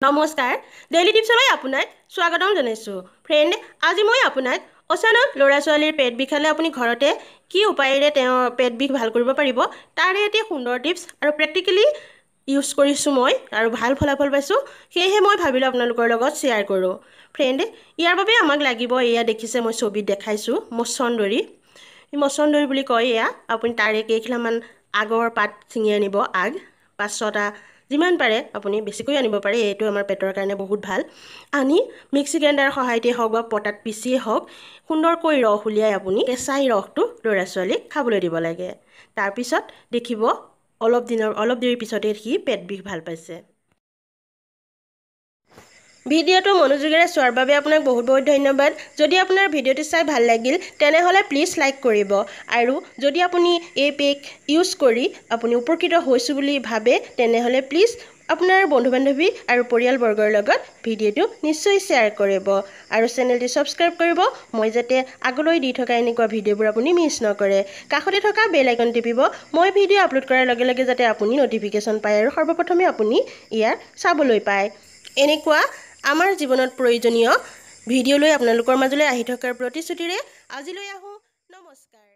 নমস্কাৰ ডেইলি টিপছলৈ আপোনাক স্বাগতম জনাইছোঁ ফ্ৰেণ্ড আজি মই আপোনাক অচানক ল'ৰা ছোৱালীৰ পেট বিষালে আপুনি ঘৰতে কি উপায়েৰে তেওঁৰ পেট বিষ ভাল কৰিব পাৰিব তাৰে এটি সুন্দৰ টিপছ আৰু প্ৰেক্টিকেলি ইউজ কৰিছোঁ মই আৰু ভাল ফলাফল পাইছোঁ সেয়েহে মই ভাবিলোঁ আপোনালোকৰ লগত শ্বেয়াৰ কৰোঁ ফ্ৰেণ্ড ইয়াৰ বাবে আমাক লাগিব এয়া দেখিছে মই ছবিত দেখাইছোঁ মছন্দৰী মছন্দৰী বুলি কয় এয়া আপুনি তাৰে কেইখিলামান আগৰ পাত ছিঙি আনিব আগ 5-6টা যিমান পাৰে আপুনি বেছিকৈ আনিব পাৰে এইটো আমাৰ পেটৰ কাৰণে বহুত ভাল আনি মিক্সি গ্ৰাইণ্ডাৰৰ সহায়তে হওক বা পটাত পিচিয়ে হওক সুন্দৰকৈ ৰস উলিয়াই আপুনি কেঁচাই ৰসটো ল'ৰা ছোৱালীক খাবলৈ দিব লাগে তাৰপিছত দেখিব অলপ দেৰি পিছতে সি পেট বিষ ভাল পাইছে ভিডিঅ'টো মনোযোগেৰে চোৱাৰ বাবে আপোনাক বহুত বহুত ধন্যবাদ যদি আপোনাৰ ভিডিঅ'টো চাই ভাল লাগিল তেনেহ'লে প্লিজ লাইক কৰিব আৰু যদি আপুনি এই পেক ইউজ কৰি আপুনি উপকৃত হৈছোঁ বুলি ভাবে তেনেহ'লে প্লিজ আপোনাৰ বন্ধু বান্ধৱী আৰু পৰিয়ালবৰ্গৰ লগত ভিডিঅ'টো নিশ্চয় শ্বেয়াৰ কৰিব আৰু চেনেলটো ছাবস্ক্ৰাইব কৰিব মই যাতে আগলৈ দি থকা এনেকুৱা ভিডিঅ'বোৰ আপুনি মিছ নকৰে কাষতে থকা বেল আইকন টিপিব মই ভিডিঅ' আপলোড কৰাৰ লগে লগে যাতে আপুনি নটিফিকেশ্যন পায় আৰু সৰ্বপ্ৰথমে আপুনি ইয়াৰ চাবলৈ পায় এনেকুৱা আমাৰ জীৱনত প্ৰয়োজনীয় ভিডিঅ'লৈ আপোনালোকৰ মাজলৈ আহি থকাৰ প্ৰতিশ্ৰুতিৰে আজিলৈ আহোঁ নমস্কাৰ